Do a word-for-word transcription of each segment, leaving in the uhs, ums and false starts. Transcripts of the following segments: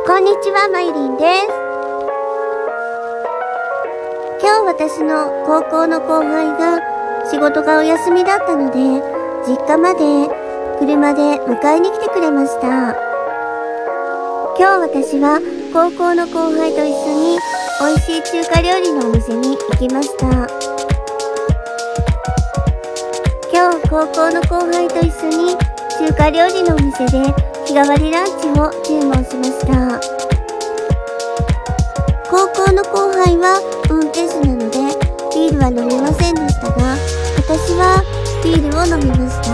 こんにちは、まゆりんです。今日私の高校の後輩が仕事がお休みだったので、実家まで車で迎えに来てくれました。今日私は高校の後輩と一緒に美味しい中華料理のお店に行きました。今日高校の後輩と一緒に中華料理のお店で日替わりランチを注文しました。高校の後輩は運転手なのでビールは飲めませんでしたが、私はビールを飲みました。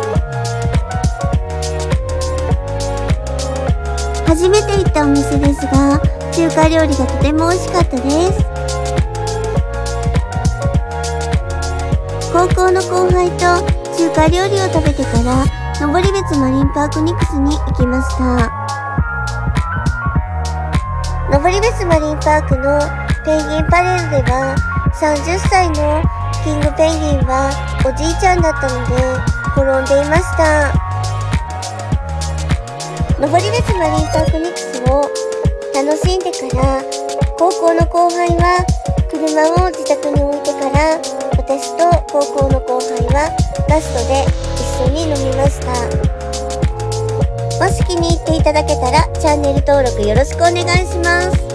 初めて行ったお店ですが、中華料理がとても美味しかったです。高校の後輩と中華料理を食べてから登別マリンパークニクスに行きました。登別マリンパークのペンギンパレードではさんじゅっさいのキングペンギンはおじいちゃんだったので転んでいました。登別マリンパークニクスを楽しんでから高校の後輩は車を自宅に置いてから、私と高校の後輩はラストで一緒に飲みました。もし気に入っていただけたらチャンネル登録よろしくお願いします。